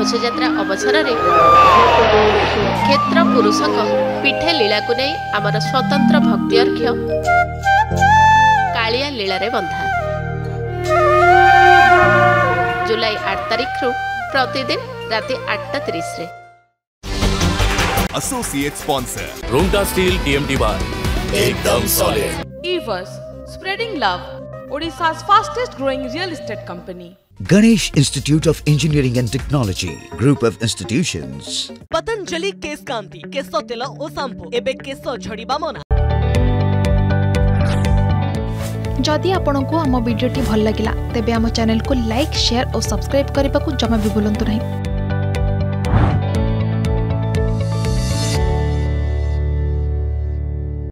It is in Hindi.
घोषयात्रा अवसर में क्षेत्र पुरुषक पीठे लीला को नहीं आमर स्वतंत्र भक्ति अर्घ्य कालिया लीला रे बंधा जुलाई 8 तारिख रु प्रतिदिन राति 8:30 रे। Associate sponsor Ronta steel TMT bar एकदम solid. Evers, spreading love, Odisha's fastest growing real estate company. Ganesh Institute of Engineering and Technology, group of institutions. Patanjali केस कांति केस तेल ओ शांपू एबे केस झड़ीबा मना। जदि आपंक आम भिडी भल लगा तेब आम चैनल को लाइक शेयर और सब्सक्राइब करने को जमा भी भूलु नहीं।